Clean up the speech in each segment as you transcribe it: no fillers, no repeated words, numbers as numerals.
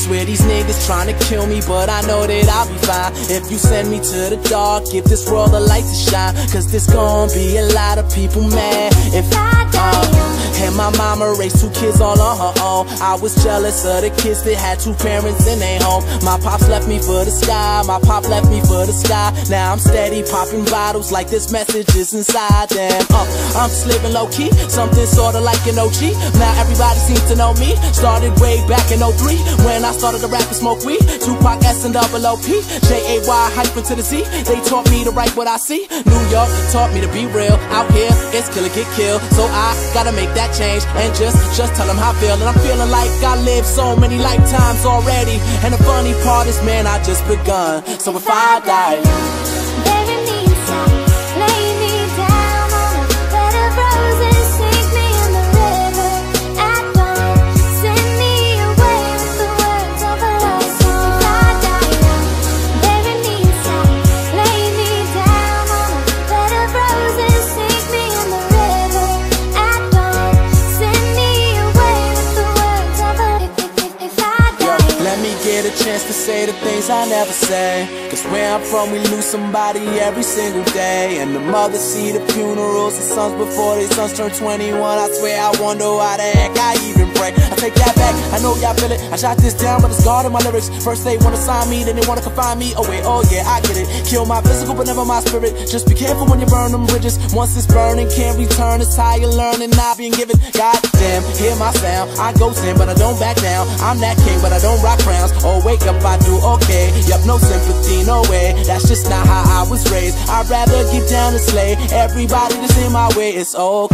swear these niggas tryna kill me, but I know that I'll be fine. If you send me to the dark, give this world a light to shine. Cause there's gonna be a lot of people mad if I die. And my mama raised 2 kids all on her own. I was jealous of the kids that had 2 parents in their home. My pops left me for the sky, my pop left me for the sky. Now I'm steady popping bottles like this message is inside them. I'm just living low-key, something sorta like an OG. Now everybody seems to know me. Started way back in 03 when I started to rap and smoke weed. Tupac S and double OP, J-A-Y hyphen to the Z. They taught me to write what I see. New York taught me to be real. Out here, it's kill or get killed. So I gotta make that change and just tell them how I feel. And I'm feeling like I lived so many lifetimes already. And the funny part is, man, I just begun. So if I die, bury me inside, lay me down on a bed of roses, sink me in the river at dawn, send me away with the words of a love song. If I die now, bury me inside, lay me down on a bed of roses, sink me in the river at dawn, send me away with the words of a if I die. Let me get a chance to say the things I never say. Cause where I'm from, we lose somebody every single day. And the mothers see the funerals of sons before their sons turn 21. I swear I wonder why the heck I even pray. I take that back, I know y'all feel it. I shot this down, but it's God in my lyrics. First they wanna sign me, then they wanna confine me. Oh wait, oh yeah, I get it. Kill my physical, but never my spirit. Just be careful when you burn them bridges. Once it's burning, can't return. It's how you learn and not being given. Goddamn, hear my sound. I go sin, but I don't back down. I'm that king, but I don't rock crowns. Oh, wake up, I do okay. Yup, no sympathy, no way. That's just not how I was raised. I'd rather get down and slay everybody that's in my way. It's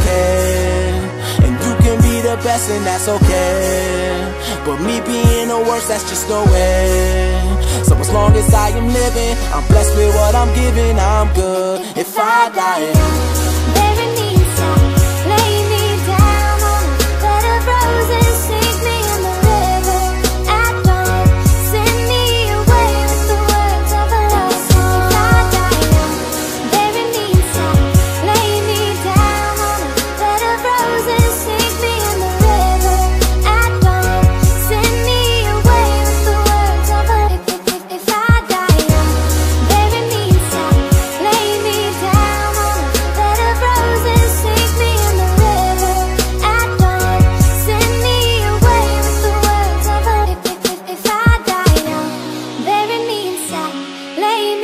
okay, and you can be the best, and that's okay. But me being the worst, that's just no way. So as long as I am living, I'm blessed with what I'm giving. I'm good. If I die, bury me inside, lay me down on a bed of roses, sink me in the river at dawn, send me away with the words of a love song. If I die now, bury me inside, lay me down on a bed of roses, sink me in the river at dawn, send me away with the words of a if I die now, bury me inside, lay me down on a bed of roses, sink me in the river at dawn, send me away with the words of a if I die now, bury me inside, lay